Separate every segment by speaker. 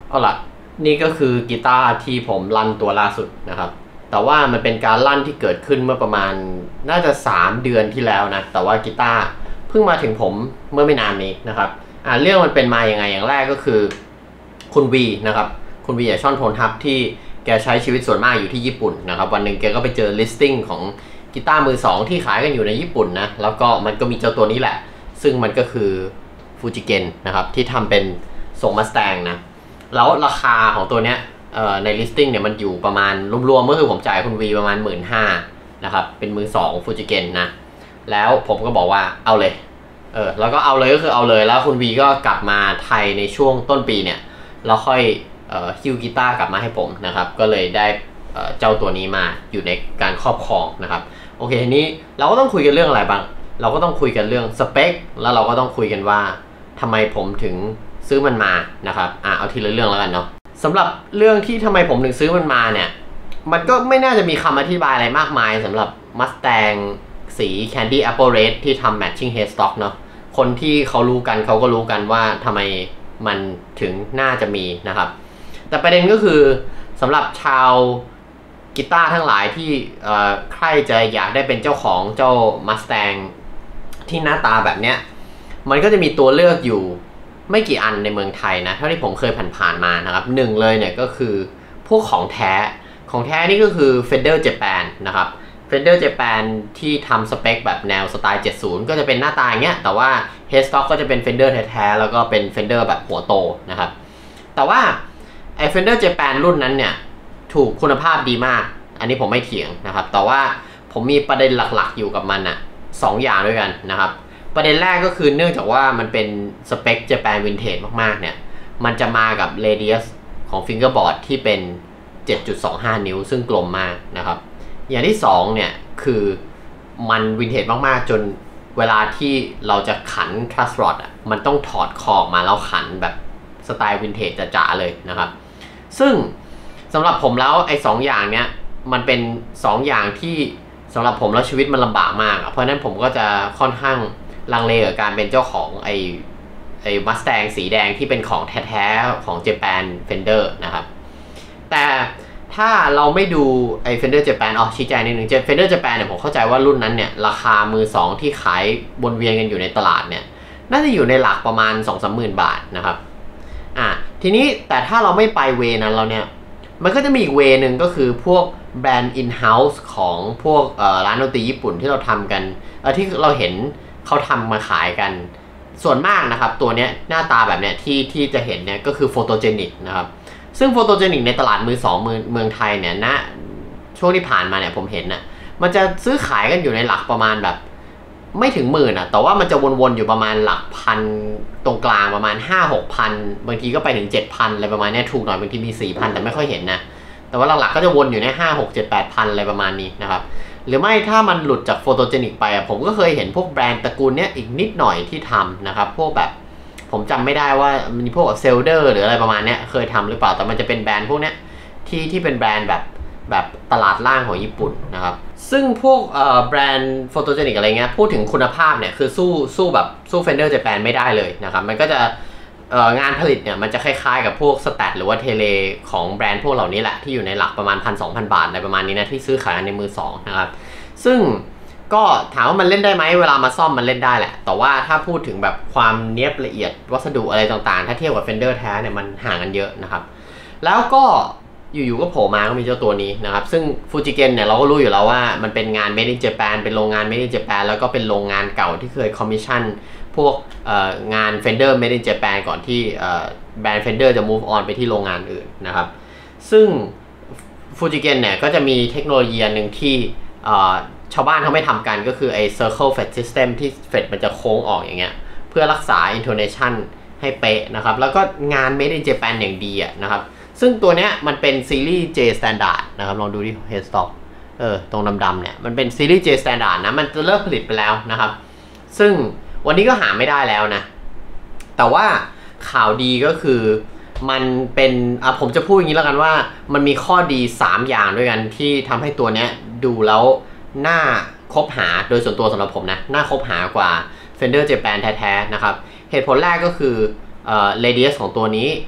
Speaker 1: เอาล่ะนี่ก็คือกีตาร์ที่ผมลั่นตัวล่าสุดนะครับแต่ว่ามันเป็นการลั่นที่เกิดขึ้นเมื่อประมาณน่าจะ3เดือนที่แล้วนะแต่ว่ากีตาร์เพิ่งมาถึงผมเมื่อไม่นานนี้นะครับเรื่องมันเป็นมาอย่างไงอย่างแรกก็คือคุณวีนะครับคุณวีช่อนโทนฮับที่แกใช้ชีวิตส่วนมากอยู่ที่ญี่ปุ่นนะครับวันหนึ่งแกก็ไปเจอ listing ของกีตาร์มือสองที่ขายกันอยู่ในญี่ปุ่นนะแล้วก็มันก็มีเจ้าตัวนี้แหละซึ่งมันก็คือฟูจิเกนนะครับที่ทำเป็นทรงมัสแตงนะแล้วราคาของตัวเนี้ยใน listing เนี่ยมันอยู่ประมาณรวมๆก็คือผมจ่ายคุณวีประมาณ 15,000 นะครับเป็นมือสองฟูจิเกนนะแล้วผมก็บอกว่าเอาเลยแล้วก็เอาเลยก็คือเอาเลยแล้วคุณวีก็กลับมาไทยในช่วงต้นปีเนี่ยแล้วค่อยฮิวกีตาร์กลับมาให้ผมนะครับก็เลยได้เจ้าตัวนี้มาอยู่ในการครอบครองนะครับโอเคทีนี้เราก็ต้องคุยกันเรื่องอะไรบ้างเราก็ต้องคุยกันเรื่องสเปคแล้วเราก็ต้องคุยกันว่าทำไมผมถึงซื้อมันมานะครับเอาทีละเรื่องแล้วกันเนาะสำหรับเรื่องที่ทำไมผมถึงซื้อมันมาเนี่ยมันก็ไม่น่าจะมีคำอธิบายอะไรมากมายสำหรับ Mustang สี Candy Apple Red ที่ทำ Matching Headstock เนาะคนที่เขารู้กันเขาก็รู้กันว่าทำไมมันถึงน่าจะมีนะครับแต่ประเด็นก็คือสำหรับชาวกีตาร์ทั้งหลายที่ใครจะอยากได้เป็นเจ้าของเจ้า Mustang ที่หน้าตาแบบเนี้ยมันก็จะมีตัวเลือกอยู่ไม่กี่อันในเมืองไทยนะเท่าที่ผมเคยผ่านๆมานะครับหนึ่งเลยเนี่ยก็คือพวกของแท้นี่ก็คือ Fender Japan นะครับ Fender Japan ที่ทำสเปคแบบแนวสไตล์ 70 ก็จะเป็นหน้าตาอย่างเงี้ยแต่ว่า Headstock ก็จะเป็น Fender แท้ๆแล้วก็เป็น Fender แบบหัวโตนะครับแต่ว่าไอ้ Fender Japan รุ่นนั้นเนี่ยถูกคุณภาพดีมากอันนี้ผมไม่เถียงนะครับแต่ว่าผมมีประเด็นหลักๆอยู่กับมันอะ2 อย่างด้วยกันนะครับประเด็นแรกก็คือเนื่องจากว่ามันเป็นสเปค Japan Vintage มากๆเนี่ยมันจะมากับ radius ของ fingerboard ที่เป็น 7.25 นิ้วซึ่งกลมมากนะครับอย่างที่2เนี่ยคือมันวินเทจมากๆจนเวลาที่เราจะขัน truss rod มันต้องถอดคอออกมาแล้วขันแบบสไตล์วินเทจจ๋าๆเลยนะครับซึ่งสำหรับผมแล้วไอ้2อย่างเนี้ยมันเป็น2อย่างที่สำหรับผมแล้วชีวิตมันลำบากมากเพราะนั้นผมก็จะค่อนข้างลังเลกับการเป็นเจ้าของไอ้มัสแตงสีแดงที่เป็นของแท้ๆของ Japan Fender นะครับแต่ถ้าเราไม่ดูไอ้ Fender Japan ชี้แจงนิดนึง Fender Japan เนี่ยผมเข้าใจว่ารุ่นนั้นเนี่ยราคามือ2ที่ขายวนเวียนกันอยู่ในตลาดเนี่ยน่าจะอยู่ในหลักประมาณ 2-3 หมื่นบาทนะครับทีนี้แต่ถ้าเราไม่ไปเวนั้นเราเนี่ยมันก็จะมีอีกเวนึงก็คือพวกแบรนด์ in-house ของพวกร้านดนตรีญี่ปุ่นที่เราทำกันที่เราเห็นเขาทำมาขายกันส่วนมากนะครับตัวเนี้ยหน้าตาแบบเนี้ยที่จะเห็นเนี่ยก็คือโฟโตเจนิกนะครับซึ่งโฟโตเจนิกในตลาดมือสองเมืองไทยเนี่ยณช่วงที่ผ่านมาเนี่ยผมเห็นนะมันจะซื้อขายกันอยู่ในหลักประมาณแบบไม่ถึงหมื่นแต่ว่ามันจะวนๆอยู่ประมาณหลักพันตรงกลางประมาณ 5-6 พันบางทีก็ไปถึง 7,000 อะไรประมาณนี้ถูกหน่อยบางทีมี 4,000 แต่ไม่ค่อยเห็นนะแต่ว่าหลักๆก็จะวนอยู่ใน 5-6-7-8,000 อะไรประมาณนี้นะครับหรือไม่ถ้ามันหลุดจากโฟโตเจนิกไปผมก็เคยเห็นพวกแบรนด์ตระกูลเนี้ยอีกนิดหน่อยที่ทำนะครับพวกแบบผมจำไม่ได้ว่ามีพวกเซลเดอร์หรืออะไรประมาณเนี้ยเคยทำหรือเปล่าแต่มันจะเป็นแบรนด์พวกเนี้ยที่เป็นแบรนด์แบบตลาดล่างของญี่ปุ่นนะครับซึ่งพวกแบรนด์โฟโตเจนิกอะไรเงี้ยพูดถึงคุณภาพเนี่ยคือสู้ Fender Japan ไม่ได้เลยนะครับมันก็จะงานผลิตเนี่ยมันจะคล้ายๆกับพวกสแตทหรือว่าเทเลของแบรนด์พวกเหล่านี้แหละที่อยู่ในหลักประมาณ 1,000-2,000 บาทอะไรประมาณนี้นะที่ซื้อขายในมือสองนะครับซึ่งก็ถามว่ามันเล่นได้ไหมเวลามาซ่อมมันเล่นได้แหละแต่ว่าถ้าพูดถึงแบบความเนียบละเอียดวัสดุอะไรต่างๆถ้าเทียบกับ Fender แท้เนี่ยมันห่างกันเยอะนะครับแล้วก็อยู่ๆก็โผล่มาก็มีเจ้าตัวนี้นะครับซึ่งฟูจิเกนเนี่ยเราก็รู้อยู่แล้วว่ามันเป็นงาน Made in Japan เป็นโรงงาน Made in Japan แล้วก็เป็นโรงงานเก่าที่เคยคอมมิชชั่นพวกงาน Fender Made in Japan ก่อนที่แบรนด์ Fender จะ move on ไปที่โรงงานอื่นนะครับซึ่งฟูจิเกนเนี่ยก็จะมีเทคโนโลยีหนึ่งที่ชาวบ้านเขาไม่ทำกันก็คือไอ้ Circle Fret System ที่เฟรตมันจะโค้งออกอย่างเงี้ยเพื่อรักษา intonation ให้เป๊ะนะครับแล้วก็งาน Made in Japan อย่างดีนะครับซึ่งตัวเนี้ยมันเป็นซีรีส์ J Standard นะครับลองดูที่ Headstock ตรงดำๆเนี่ยมันเป็นซีรีส์ J Standard นะมันจะเลิกผลิตไปแล้วนะครับซึ่งวันนี้ก็หาไม่ได้แล้วนะแต่ว่าข่าวดีก็คือมันเป็นผมจะพูดอย่างนี้แล้วกันว่ามันมีข้อดี3อย่างด้วยกันที่ทำให้ตัวเนี้ยดูแล้วน่าคบหาโดยส่วนตัวสำหรับผมนะน่าคบหากว่า Fender Japan แท้ๆนะครับเหตุผลแรกก็คือradius ของตัวนี้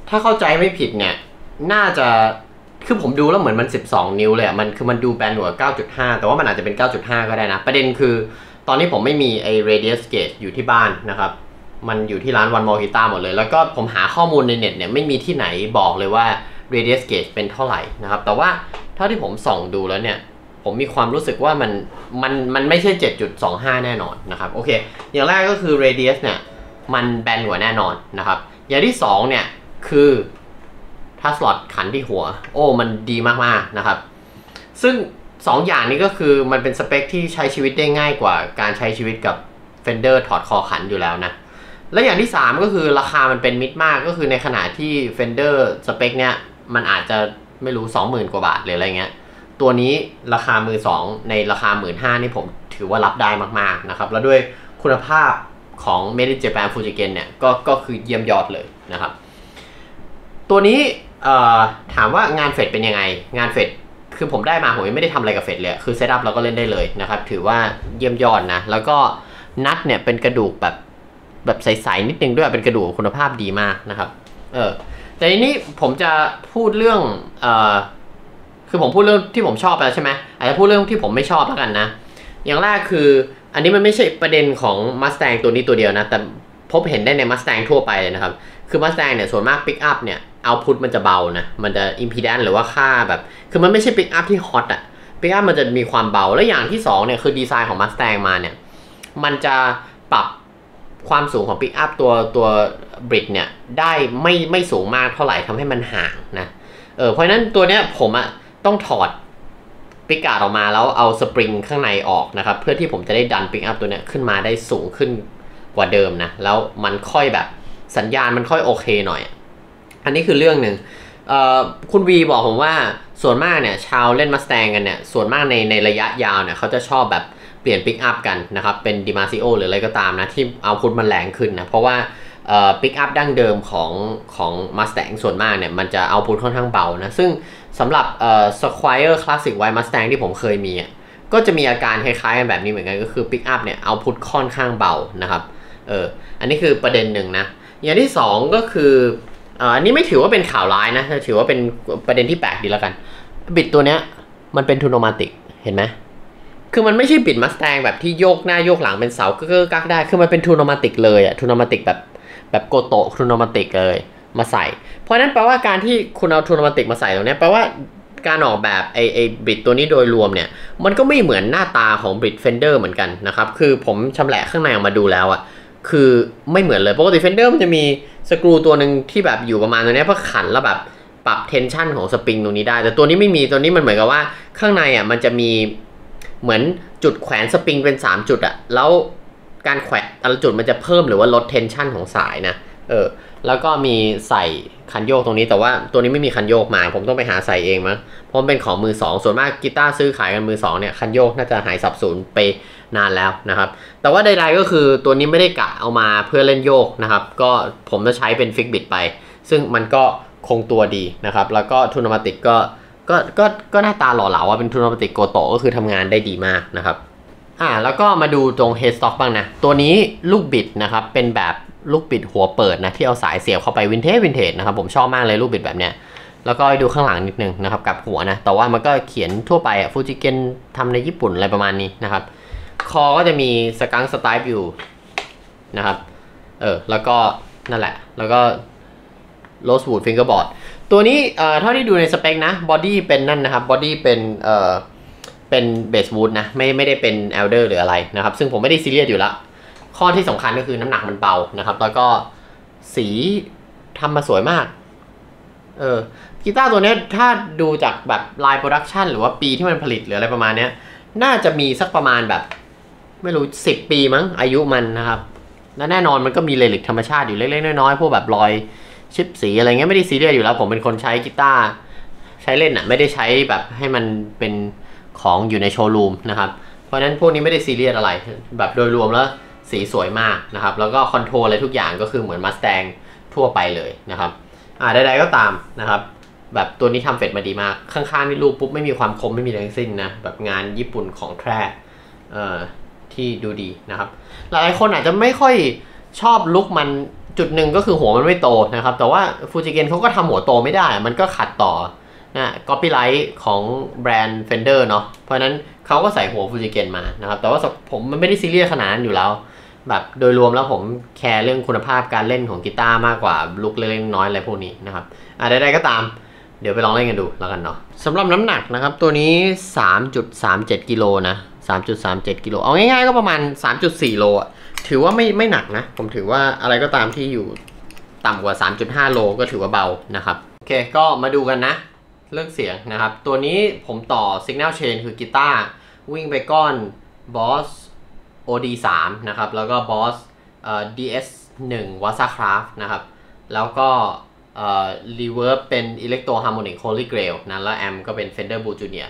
Speaker 1: ถ้าเข้าใจไม่ผิดเนี่ยน่าจะคือผมดูแล้วเหมือนมัน12นิ้วเลยมันคือมันดูแบนกว่า9.5แต่ว่ามันอาจจะเป็น9.5ก็ได้นะประเด็นคือตอนนี้ผมไม่มีไอ้ radius gauge อยู่ที่บ้านนะครับมันอยู่ที่ร้าน One More Guitar หมดเลยแล้วก็ผมหาข้อมูลในเน็ตเนี่ยไม่มีที่ไหนบอกเลยว่า radius gauge เป็นเท่าไหร่นะครับแต่ว่าเท่าที่ผมส่องดูแล้วเนี่ยผมมีความรู้สึกว่ามันไม่ใช่ 7.25 แน่นอนนะครับโอเคอย่างแรกก็คือ radius เนี่ยมันแบนกว่าแน่นอนนะครับอย่างที่2เนี่ยคือถ้าสล็อตขันที่หัวโอ้มันดีมากๆนะครับซึ่ง2อย่างนี้ก็คือมันเป็นสเปคที่ใช้ชีวิตได้ง่ายกว่าการใช้ชีวิตกับ Fender ถอดคอขันอยู่แล้วนะและอย่างที่3ก็คือราคามันเป็นมิตรมากก็คือในขณะที่ Fender สเปคเนี้ยมันอาจจะไม่รู้ 20,000 กว่าบาทหรืออะไรเงี้ยตัวนี้ราคามือ2ในราคา 15,000 นี่ผมถือว่ารับได้มากๆนะครับแล้วด้วยคุณภาพของ Made in Japan Fujigen เนี่ยก็คือเยี่ยมยอดเลยนะครับตัวนี้ถามว่างานเฟดเป็นยังไงงานเฟดคือผมได้มาผมยังไม่ได้ทำอะไรกับเฟดเลยคือเซตอัพเราก็เล่นได้เลยนะครับถือว่าเยี่ยมยอดนะแล้วก็นัทเนี่ยเป็นกระดูกแบบใสๆนิดนึงด้วยเป็นกระดูกคุณภาพดีมากนะครับแต่ทีนี้ผมจะพูดเรื่องคือผมพูดเรื่องที่ผมชอบไปแล้วใช่ไหมอาจจะพูดเรื่องที่ผมไม่ชอบแล้วกันนะอย่างแรกคืออันนี้มันไม่ใช่ประเด็นของ Mustang ตัวนี้ตัวเดียวนะแต่พบเห็นได้ใน Mustang ทั่วไปเลยนะครับคือ Mustang เนี่ยส่วนมาก Pick Up เนี่ยเอาพุทมันจะเบานะมันจะ impedance หรือว่าค่าแบบคือมันไม่ใช่ Pick Up ที่ฮอตPick Up มันจะมีความเบาและอย่างที่2เนี่ยคือดีไซน์ของ Mustang มาเนี่ยมันจะปรับความสูงของ Pick Up ตัวบริดเนี่ยได้ไม่สูงมากเท่าไหร่ทำให้มันห่างนะเพราะฉะนั้นตัวเนี้ยผมต้องถอดปิกการ์ดออกมาแล้วเอาสปริงข้างในออกนะครับเพื่อที่ผมจะได้ดัน Pick Up ตัวเนี้ยขึ้นมาได้สูงขึ้นกว่าเดิมนะแล้วมันค่อยแบบสัญญาณมันค่อยโอเคหน่อยอันนี้คือเรื่องหนึ่งคุณวีบอกผมว่าส่วนมากเนี่ยชาวเล่น Mustang กันเนี่ยส่วนมากในระยะยาวเนี่ยเขาจะชอบแบบเปลี่ยน Pick Up กันนะครับเป็น Dimasio หรืออะไรก็ตามนะที่เอาพุทมันแรงขึ้นนะเพราะว่าPick Up ดั้งเดิมของ Mustang ส่วนมากเนี่ยมันจะเอาพุทค่อนข้างเบานะซึ่งสำหรับ Squire Classic White Mustang ที่ผมเคยมีก็จะมีอาการคล้ายๆกันแบบนี้เหมือนกันก็คือ Pick Up เนี่ยเอาพุทค่อนข้างเบานะครับอันนี้คือประเด็นหนึ่งนะอย่างที่2ก็คืออันนี้ไม่ถือว่าเป็นข่าวร้ายนะถือว่าเป็นประเด็นที่แปลกดีแล้วกันบิดตัวเนี้ยมันเป็นทูโนมาติกเห็นไหมคือมันไม่ใช่บิดมัสแตงแบบที่โยกหน้าโยกหลังเป็นเสาเก้อกักได้คือมันเป็นทูโนมาติกเลยทูโนมาติกแบบโกโตะทูโนมาติกเลยมาใส่เพราะนั้นแปลว่าการที่คุณเอาทูโนมาติกมาใส่ตรงนี้แปลว่าการออกแบบไอบิดตัวนี้โดยรวมเนี่ยมันก็ไม่เหมือนหน้าตาของบิดเฟนเดอร์เหมือนกันนะครับคือผมชำแหละข้างในออกมาดูแล้วคือไม่เหมือนเลยปกติเฟนเดอร์มันจะมีสกรูตัวหนึ่งที่แบบอยู่ประมาณตรงนี้เพื่อขันแล้วแบบปรับเทนชันของสปริงตรงนี้ได้แต่ตัวนี้ไม่มีตัวนี้มันเหมือนกับว่าข้างในมันจะมีเหมือนจุดแขวนสปริงเป็น3จุดแล้วการแขวนแต่ละจุดมันจะเพิ่มหรือว่าลดเทนชันของสายนะแล้วก็มีใส่คันโยกตรงนี้แต่ว่าตัวนี้ไม่มีคันโยกมาผมต้องไปหาใส่เองมั้งเพราะเป็นของมือ2ส่วนมากกีตาร์ซื้อขายกันมือ2เนี่ยคันโยกน่าจะหายสับสนไปนานแล้วนะครับแต่ว่าใดๆก็คือตัวนี้ไม่ได้กะเอามาเพื่อเล่นโยกนะครับก็ผมจะใช้เป็นฟิกบิดไปซึ่งมันก็คงตัวดีนะครับแล้วก็ทูโนมาติกก็หน้าตาหล่อเหลาเป็นทูโนมาติกโกโตะก็คือทำงานได้ดีมากนะครับแล้วก็มาดูตรงเฮดสต็อกบ้างนะตัวนี้ลูกบิดนะครับเป็นแบบลูกบิดหัวเปิดนะที่เอาสายเสียบเข้าไปวินเทจนะครับผมชอบมากเลยลูกบิดแบบเนี้ยแล้วก็ดูข้างหลังนิดนึงนะครับกับหัวนะแต่ว่ามันก็เขียนทั่วไปฟูจิเกนทำในญี่ปุ่นอะไรประมาณนี้นะครับคอก็จะมีสกังสไตล์อยู่นะครับแล้วก็นั่นแหละแล้วก็โรสวูดฟิงเกอร์บอร์ดตัวนี้เท่าที่ดูในสเปคนะบอดี้เป็นนั่นนะครับบอดี้เป็นเบสวูดนะไม่ได้เป็นเอลเดอร์หรืออะไรนะครับซึ่งผมไม่ได้ซีเรียสอยู่แล้วข้อที่สำคัญก็คือน้ำหนักมันเบานะครับแล้วก็สีทำมาสวยมากกีตาร์ตัวนี้ถ้าดูจากแบบลายโปรดักชันหรือว่าปีที่มันผลิตหรืออะไรประมาณนี้น่าจะมีสักประมาณแบบไม่รู้10 ปีมั้งอายุมันนะครับและแน่นอนมันก็มีเรลิกธรรมชาติอยู่เล็กๆน้อยๆพวกแบบรอยชิปสีอะไรเงี้ยไม่ได้ซีเรียสอยู่แล้วผมเป็นคนใช้กีตาร์ใช้เล่นไม่ได้ใช้แบบให้มันเป็นของอยู่ในโชว์รูมนะครับเพราะฉะนั้นพวกนี้ไม่ได้ซีเรียสอะไรแบบโดยรวมแล้วสีสวยมากนะครับแล้วก็คอนโทรลอะไรทุกอย่างก็คือเหมือน Mustang ทั่วไปเลยนะครับใดๆก็ตามนะครับแบบตัวนี้ทำเฟดมาดีมากข้างๆนี่รูปปุ๊บไม่มีความคมไม่มีอะไรทั้งสิ้นนะแบบงานญี่ปุ่นของแท้ที่ดูดีนะครับหลายคนอาจจะไม่ค่อยชอบลุคมันจุดหนึ่งก็คือหัวมันไม่โตนะครับแต่ว่าฟูจิเกนเขาก็ทำหัวโตไม่ได้มันก็ขัดต่อนะก๊อปปี้ไลท์ของแบรนด์ Fender เนาะเพราะฉะนั้นเขาก็ใส่หัวฟูจิเกนมานะครับแต่ว่าผมมันไม่ได้ซีเรียสขนาดนั้นอยู่แล้วแบบโดยรวมแล้วผมแคร์เรื่องคุณภาพการเล่นของกีตาร์มากกว่าลุกเล็กๆน้อยอะไรพวกนี้นะครับใดๆก็ตามเดี๋ยวไปลองเล่นกันดูแล้วกันเนาะสำหรับน้ำหนักนะครับตัวนี้ 3.37 กิโลนะ 3.37 กิโลเอาง่ายๆก็ประมาณ 3.4 โลอ่ะถือว่าไม่หนักนะผมถือว่าอะไรก็ตามที่อยู่ต่ำกว่า 3.5 โลก็ถือว่าเบานะครับโอเคก็มาดูกันนะเรื่องเสียงนะครับตัวนี้ผมต่อ Signal Chain คือกีตาร์วิ่งไปก้อน Boss OD3 นะครับแล้วก็ Boss DS1 Wazacraft นะครับแล้วก็Reverb เป็น Electro Harmonic Holy Grail นะแล้วแอมก็เป็น Fender Blue Junior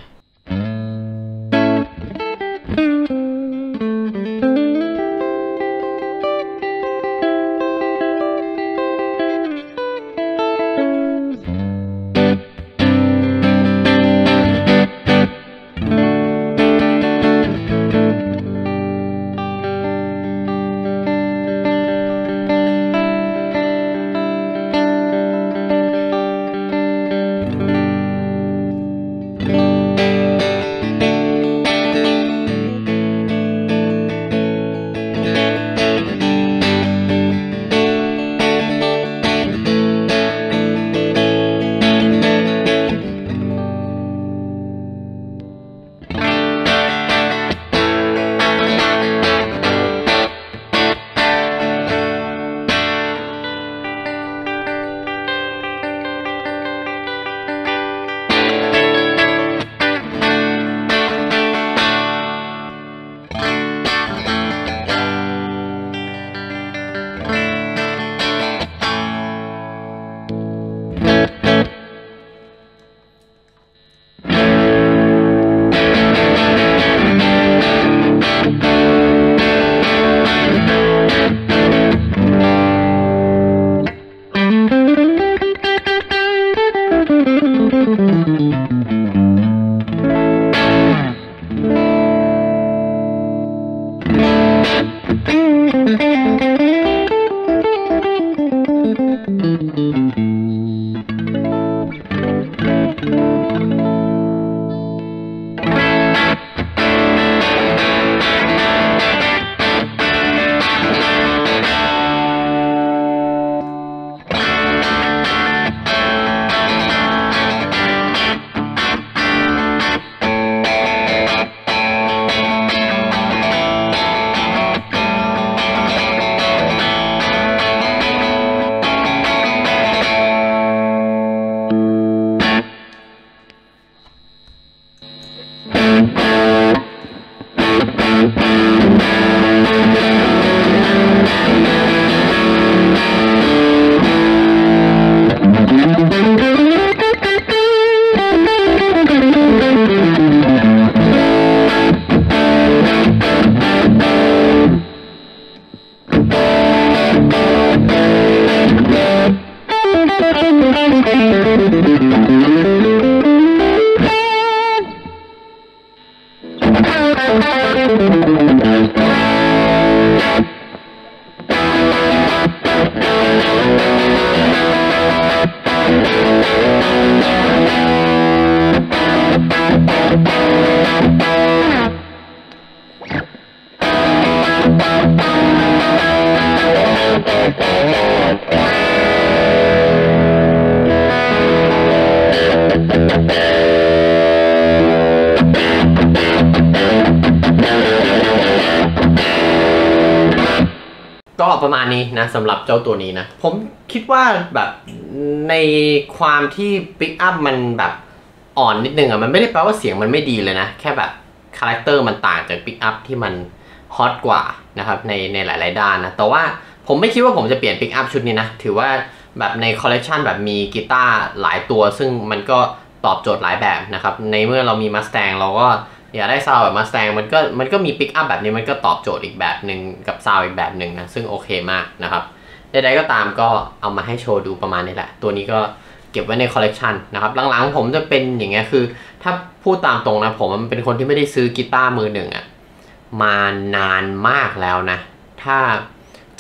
Speaker 1: ก็ประมาณนี้นะสำหรับเจ้าตัวนี้นะผมคิดว่าแบบในความที่ปิกอัพมันแบบอ่อนนิดนึงอ่ะมันไม่ได้แปลว่าเสียงมันไม่ดีเลยนะแค่แบบคาแรคเตอร์มันต่างจากปิกอัพที่มันฮอตกว่านะครับในหลายๆด้านนะแต่ว่าผมไม่คิดว่าผมจะเปลี่ยนปิกอัพชุดนี้นะถือว่าแบบในคอลเลกชันแบบมีกีตาร์หลายตัวซึ่งมันก็ตอบโจทย์หลายแบบนะครับในเมื่อเรามี Mustang เราก็อยากได้ซาวด์แบบ Mustang มันก็มีปิกอัพแบบนี้มันก็ตอบโจทย์อีกแบบหนึ่งกับซาวด์อีกแบบหนึ่งนะซึ่งโอเคมากนะครับใดๆก็ตามก็เอามาให้โชว์ดูประมาณนี้แหละตัวนี้ก็เก็บไว้ในคอลเลกชันนะครับหลังๆผมจะเป็นอย่างเงี้ยคือถ้าพูดตามตรงนะผมมันเป็นคนที่ไม่ได้ซื้อกีตาร์มือหนึ่งอ่ะมานานมากแล้วนะถ้าจ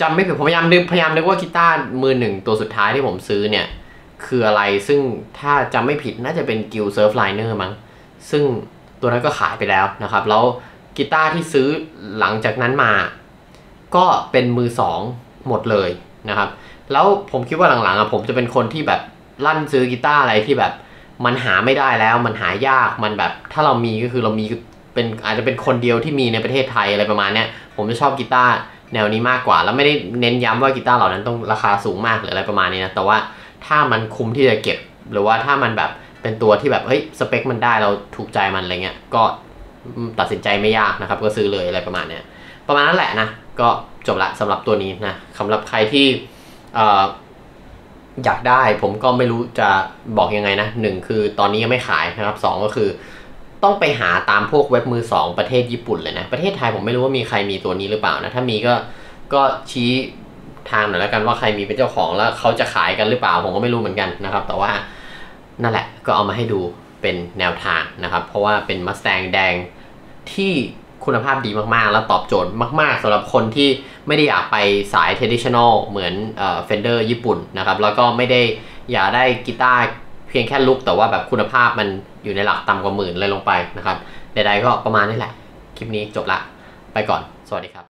Speaker 1: จำไม่ผิดผมพยายามนึกว่ากีตาร์มือหนึ่งตัวสุดท้ายที่ผมซื้อเนี่ยคืออะไรซึ่งถ้าจำไม่ผิดน่าจะเป็น Guild Surfliner มั้งซึ่งตัวนั้นก็ขายไปแล้วนะครับแล้วกีตาร์ที่ซื้อหลังจากนั้นมาก็เป็นมือสองหมดเลยนะครับแล้วผมคิดว่าหลังๆผมจะเป็นคนที่แบบลั่นซื้อกีตาร์อะไรที่แบบมันหาไม่ได้แล้วมันหายากมันแบบถ้าเรามีก็คือเรามีเป็นอาจจะเป็นคนเดียวที่มีในประเทศไทยอะไรประมาณเนี้ยผมจะชอบกีตาร์แนวนี้มากกว่าแล้วไม่ได้เน้นย้ำว่ากีตาร์เหล่านั้นต้องราคาสูงมากหรืออะไรประมาณนี้นะแต่ว่าถ้ามันคุ้มที่จะเก็บหรือว่าถ้ามันแบบเป็นตัวที่แบบเฮ้ยสเปคมันได้เราถูกใจมันอะไรเงี้ยก็ตัดสินใจไม่ยากนะครับก็ซื้อเลยอะไรประมาณเนี้ยประมาณนั้นแหละนะก็จบละสำหรับตัวนี้นะสำหรับใครที่อยากได้ผมก็ไม่รู้จะบอกยังไงนะหนึ่งคือตอนนี้ยังไม่ขายนะครับสองก็คือต้องไปหาตามพวกเว็บมือสองประเทศญี่ปุ่นเลยนะประเทศไทยผมไม่รู้ว่ามีใครมีตัวนี้หรือเปล่านะถ้ามีก็ชี้ทางหน่อยแล้วกันว่าใครมีเป็นเจ้าของแล้วเขาจะขายกันหรือเปล่าผมก็ไม่รู้เหมือนกันนะครับแต่ว่านั่นแหละก็เอามาให้ดูเป็นแนวทางนะครับเพราะว่าเป็น Mustang แดงที่คุณภาพดีมากๆแล้วตอบโจทย์มากๆสำหรับคนที่ไม่ได้อยากไปสาย traditional เหมือนFender ญี่ปุ่นนะครับแล้วก็ไม่ได้อยากได้กีตาร์เพียงแค่ลุกแต่ว่าแบบคุณภาพมันอยู่ในหลักต่ำกว่าหมื่นเลยลงไปนะครับใดๆก็ประมาณนี้แหละคลิปนี้จบละไปก่อนสวัสดีครับ